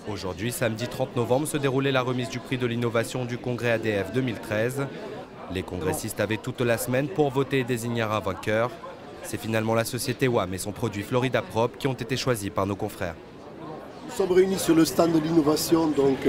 Aujourd'hui, samedi 30 novembre, se déroulait la remise du prix de l'innovation du congrès ADF 2013. Les congressistes avaient toute la semaine pour voter et désigner un vainqueur. C'est finalement la société WAM et son produit Florida Prop qui ont été choisis par nos confrères. Nous sommes réunis sur le stand de l'innovation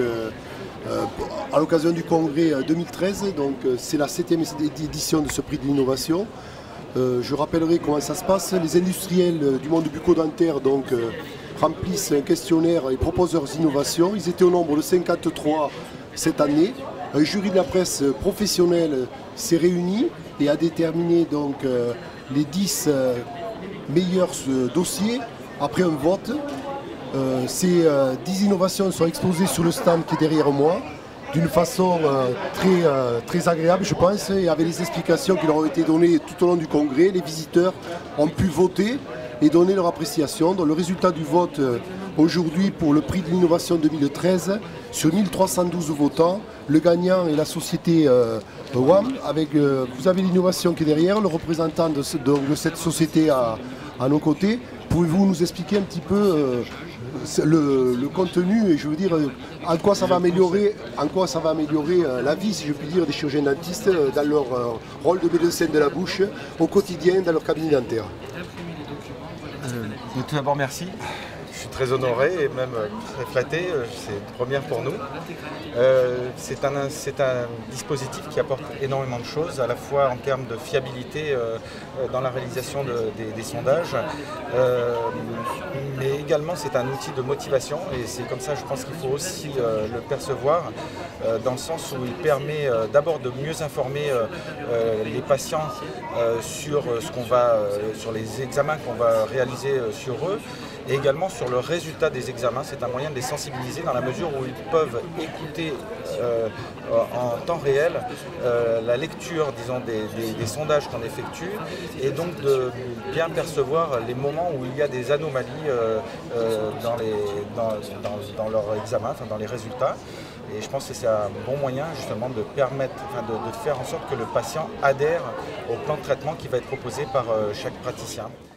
à l'occasion du congrès 2013. C'est la 7e édition de ce prix de l'innovation. Je rappellerai comment ça se passe. Les industriels du monde bucco-dentaire remplissent un questionnaire et proposent leurs innovations. Ils étaient au nombre de 53 cette année. Un jury de la presse professionnelle s'est réuni et a déterminé les 10 meilleurs dossiers après un vote. Ces 10 innovations sont exposées sur le stand qui est derrière moi d'une façon très agréable, je pense, et avec les explications qui leur ont été données tout au long du congrès. Les visiteurs ont pu voter et donner leur appréciation. Donc, le résultat du vote aujourd'hui pour le prix de l'innovation 2013, sur 1312 votants, le gagnant est la société WAM. Vous avez l'innovation qui est derrière, le représentant de cette société à nos côtés. Pouvez-vous nous expliquer un petit peu le contenu et je veux dire en quoi ça va améliorer la vie, si je puis dire, des chirurgiens dentistes dans leur rôle de médecin de la bouche au quotidien dans leur cabinet dentaire? Tout d'abord, merci. Je suis très honoré et même très flatté. C'est une première pour nous. C'est un dispositif qui apporte énormément de choses, à la fois en termes de fiabilité dans la réalisation des sondages, mais également c'est un outil de motivation et c'est comme ça je pense qu'il faut aussi le percevoir, dans le sens où il permet d'abord de mieux informer les patients sur sur les examens qu'on va réaliser sur eux, et également sur le résultat des examens. C'est un moyen de les sensibiliser dans la mesure où ils peuvent écouter en temps réel la lecture, disons, des sondages qu'on effectue, et donc de bien percevoir les moments où il y a des anomalies dans leur examen, enfin dans les résultats. Et je pense que c'est un bon moyen justement de permettre, de faire en sorte que le patient adhère au plan de traitement qui va être proposé par chaque praticien.